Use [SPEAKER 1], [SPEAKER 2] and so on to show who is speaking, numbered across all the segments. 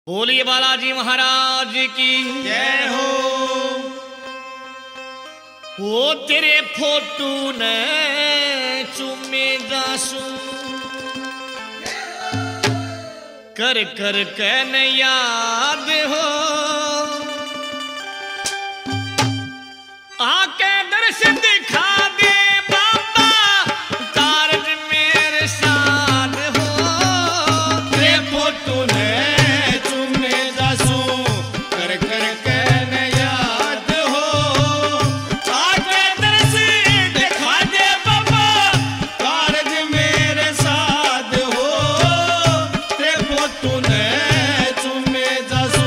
[SPEAKER 1] बोलिए बालाजी महाराज की
[SPEAKER 2] जय हो।
[SPEAKER 1] वो तेरे फोटू ने चुमे दासू कर कर के न याद हो आके दर्शन दिखा दे बाबा कारज मेरे साथ हो।
[SPEAKER 2] तेरे फोटू ने चुमे दासू कर कर के न याद हो आके दर्शन दिखा दे बाबा कारज मेरे साथ हो। तेरे फोटू ने चुमे दासू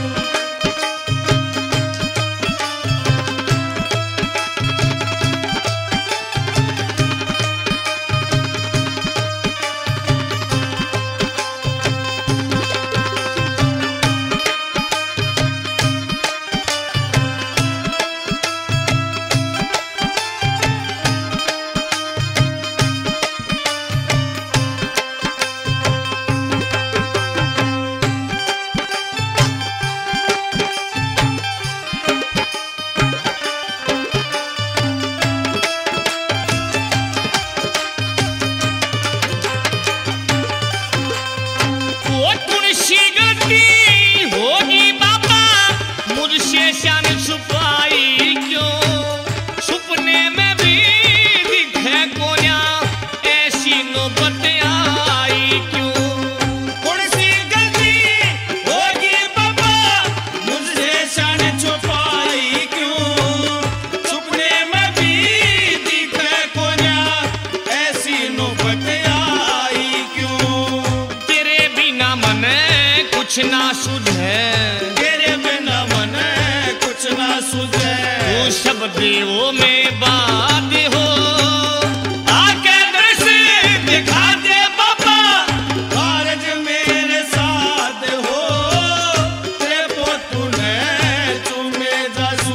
[SPEAKER 1] होगी बाबा मुझसे शान छुपाई क्यों सपने में भी दिखे कोया ऐसी नौबत आई क्यों।
[SPEAKER 2] कौन सी गलती होगी बाबा मुझसे शान छुपाई क्यों सपने में भी दिखे कोया ऐसी नौबत आई क्यों।
[SPEAKER 1] तेरे बिना मन कुछ ना सुझे
[SPEAKER 2] तेरे बिना मन कुछ ना सुझे
[SPEAKER 1] तू सब देवों में बात हो आके दर्शन
[SPEAKER 2] दिखा दे बाबा कारज मेरे साथ हो। तेरे फोटू ने चुमे दासू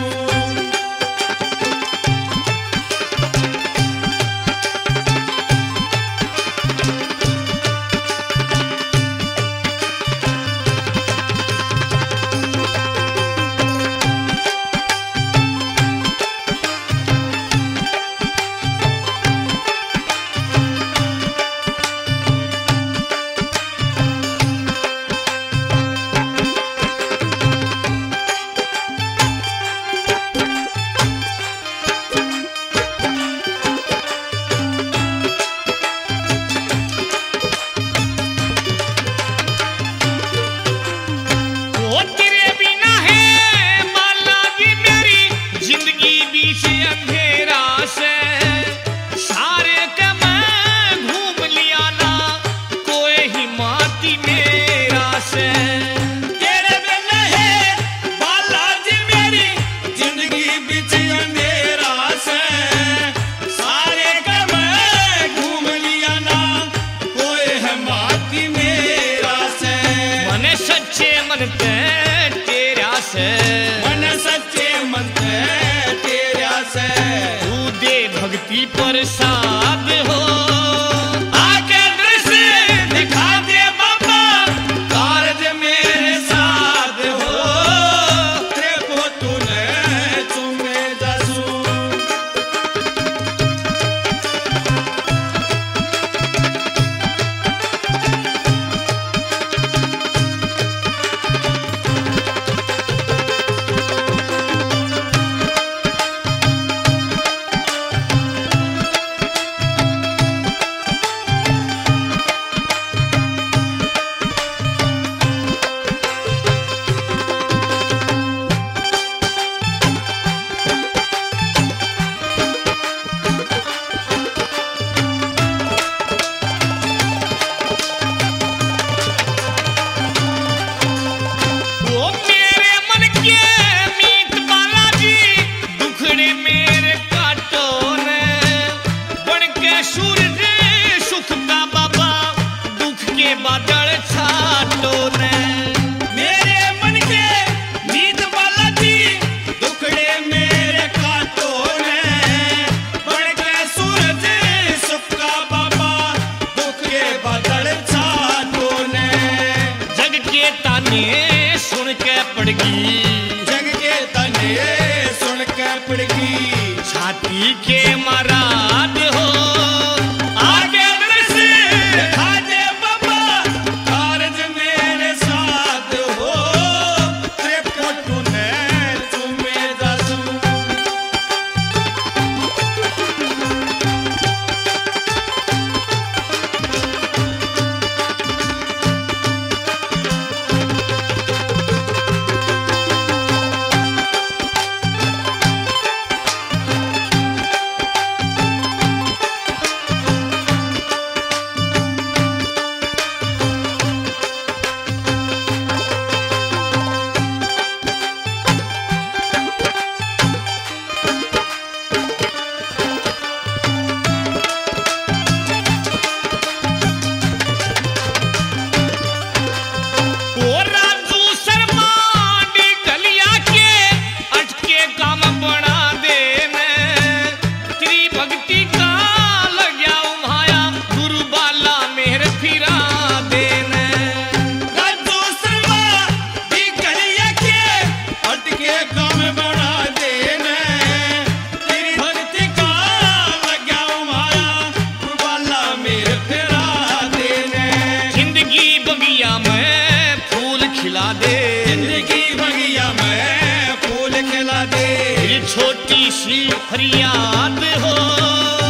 [SPEAKER 2] मन सच्चे मन तेरा से
[SPEAKER 1] तू दे भक्ति प्रसाद हो आके दर्शन
[SPEAKER 2] दिखा दे बाबा कारज मेरे साथ हो। तेरे फोटू ने चुमे दासू
[SPEAKER 1] ताने सुन के पड़गी,
[SPEAKER 2] जग के ताने सुन के पड़गी।
[SPEAKER 1] छाती के मराद हो आगे से
[SPEAKER 2] खाजे बाबा कारज मेरे साथ हो, तेरे फोटो ने चुमे दसू। जिंदगी बगिया में फूल खिला दे।
[SPEAKER 1] छोटी सी फरियाद हो